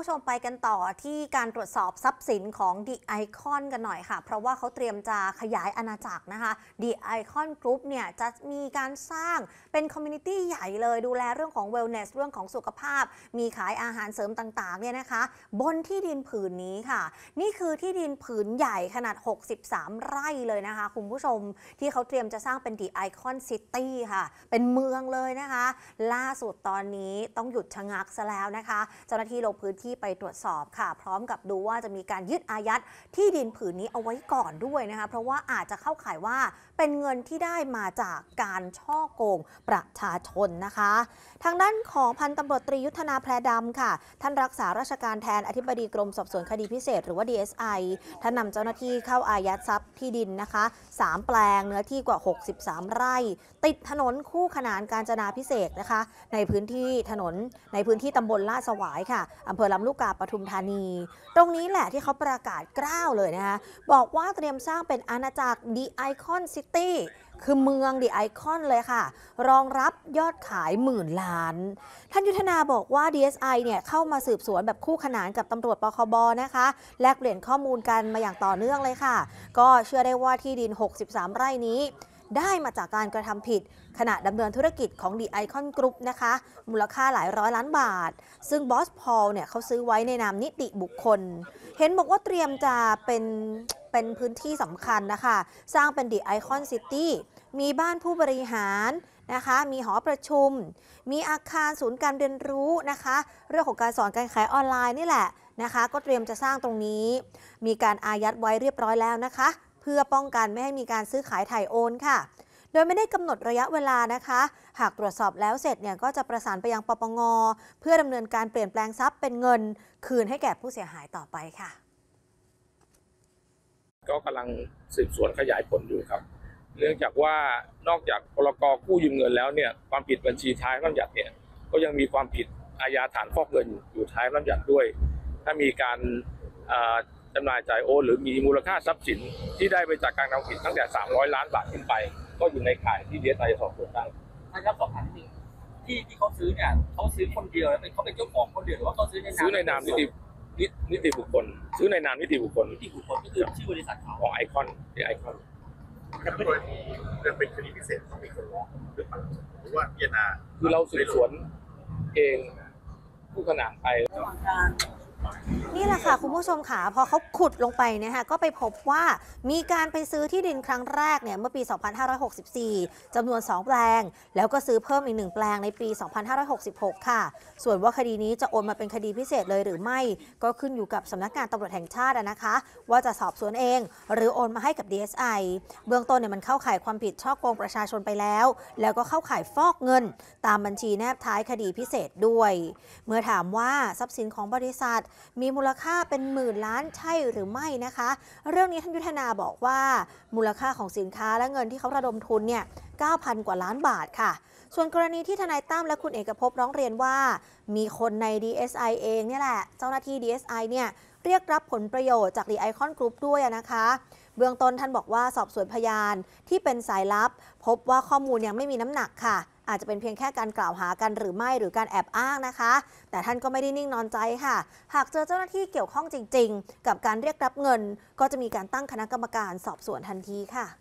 ผู้ชมไปกันต่อที่การตรวจสอบทรัพย์สินของ The Icon กันหน่อยค่ะเพราะว่าเขาเตรียมจะขยายอาณาจักรนะคะ The Icon Group เนี่ยจะมีการสร้างเป็นคอมมูนิตี้ใหญ่เลยดูแลเรื่องของ Wellness เรื่องของสุขภาพมีขายอาหารเสริมต่างๆเนี่ยนะคะบนที่ดินผืนนี้ค่ะนี่คือที่ดินผืนใหญ่ขนาด63ไร่เลยนะคะคุณผู้ชมที่เขาเตรียมจะสร้างเป็น The Icon City ค่ะเป็นเมืองเลยนะคะล่าสุดตอนนี้ต้องหยุดชะงักซะแล้วนะคะเจ้าหน้าที่ลงพื้นที่ไปตรวจสอบค่ะพร้อมกับดูว่าจะมีการยึดอายัดที่ดินผืนนี้เอาไว้ก่อนด้วยนะคะเพราะว่าอาจจะเข้าข่ายว่าเป็นเงินที่ได้มาจากการช่อโกงประชาชนนะคะทางด้านของพันตำรวจตรียุทธนาแพรดำค่ะท่านรักษาราชการแทนอธิบดีกรมสอบสวนคดีพิเศษหรือว่า DSI ท่านนำเจ้าหน้าที่เข้าอายัดทรัพย์ที่ดินนะคะ3แปลงเนื้อที่กว่า63ไร่ติดถนนคู่ขนานกาญจนาภิเษกนะคะในพื้นที่ตำบลลาดสวายค่ะอำเภอลำลูกกาปทุมธานีตรงนี้แหละที่เขาประกาศกล้าวเลยนะคะบอกว่าเตรียมสร้างเป็นอาณาจักร The Icon City คือเมือง The Icon เลยค่ะรองรับยอดขายหมื่นล้านท่านยุทธนาบอกว่า DSI เนี่ยเข้ามาสืบสวนแบบคู่ขนานกับตำรวจปคบนะคะแลกเปลี่ยนข้อมูลกันมาอย่างต่อเนื่องเลยค่ะก็เชื่อได้ว่าที่ดิน63ไร่นี้ได้มาจากการกระทำผิดขณะดำเนินธุรกิจของ The Icon Group นะคะมูลค่าหลายร้อยล้านบาทซึ่งบอสพอลเนี่ยเขาซื้อไว้ในนามนิติบุคคลเห็นบอกว่าเตรียมจะเป็นพื้นที่สำคัญนะคะสร้างเป็น The Icon City มีบ้านผู้บริหารนะคะมีหอประชุมมีอาคารศูนย์การเรียนรู้นะคะเรื่องของการสอนการขายออนไลน์นี่แหละนะคะก็เตรียมจะสร้างตรงนี้มีการอายัดไว้เรียบร้อยแล้วนะคะเพื่อป้องกันไม่ให้มีการซื้อขายถ่ายโอนค่ะโดยไม่ได้กำหนดระยะเวลานะคะหากตรวจสอบแล้วเสร็จเนี่ยก็จะประสานไปยังปปง.เพื่อดำเนินการเปลี่ยนแปลงทรัพย์เป็นเงินคืนให้แก่ผู้เสียหายต่อไปค่ะก็กำลังสืบสวนขยายผลอยู่ครับเนื่องจากว่านอกจากพรก.กู้ยืมเงินแล้วเนี่ยความผิดบัญชีท้ายพระราชบัญญัติเนี่ยก็ยังมีความผิดอาญาฐานฟอกเงินอยู่ท้ายพระราชบัญญัติด้วยถ้ามีการจำหน่ายจ่ายโอนหรือมีมูลค่าทรัพย์สินที่ได้ไปจากการกระทำผิดตั้งแต่300 ล้านบาทขึ้นไปก็อยู่ในข่ายที่DSIจะสอบสวนได้ท่านครับสอบถามนิดนึงที่เขาซื้อเนี่ยเขาซื้อคนเดียวแล้วเขาเป็นเจ้าของคนเดียวหรือว่าเขาซื้อในนามนิติบุคคลซื้อในนามนิติบุคคลก็คือชื่อบริษัทเขาของไอคอนที่ไอคอนกับกรณีเรื่องเป็นคดีพิเศษต้องมีคนร้องหรือเปล่าหรือว่าพิจารณาคือเราสืบสวนเองคู่ขนานไปนี่แหละค่ะคุณผู้ชมค่ะพอเขาขุดลงไปนะคะก็ไปพบว่ามีการไปซื้อที่ดินครั้งแรกเนี่ยเมื่อปี 2564 จำนวน 2 แปลงแล้วก็ซื้อเพิ่มอีก 1 แปลงในปี 2566 ค่ะส่วนว่าคดีนี้จะโอนมาเป็นคดีพิเศษเลยหรือไม่ก็ขึ้นอยู่กับสำนักงานตำรวจแห่งชาตินะคะว่าจะสอบสวนเองหรือโอนมาให้กับ DSI เบื้องต้นเนี่ยมันเข้าข่ายความผิดฉ้อโกงประชาชนไปแล้วก็เข้าข่ายฟอกเงินตามบัญชีแนบท้ายคดีพิเศษด้วยเมื่อถามว่าทรัพย์สินของบริษัทมีมูลค่าเป็นหมื่นล้านใช่หรือไม่นะคะเรื่องนี้ท่านยุทธนาบอกว่ามูลค่าของสินค้าและเงินที่เขาระดมทุนเนี่ย 9,000 กว่าล้านบาทค่ะส่วนกรณีที่ทนายตั้มและคุณเอกภพร้องเรียนว่ามีคนใน DSI เองเนี่ยแหละเจ้าหน้าที่ DSI เนี่ยเรียกรับผลประโยชน์จาก The Icon Group ด้วยนะคะเบื้องต้นท่านบอกว่าสอบสวนพยานที่เป็นสายลับพบว่าข้อมูลยังไม่มีน้ำหนักค่ะอาจจะเป็นเพียงแค่การกล่าวหากันหรือไม่หรือการแอบอ้างนะคะแต่ท่านก็ไม่ได้นิ่งนอนใจค่ะหากเจอเจ้าหน้าที่เกี่ยวข้องจริงๆกับการเรียกรับเงินก็จะมีการตั้งคณะกรรมการสอบสวนทันทีค่ะ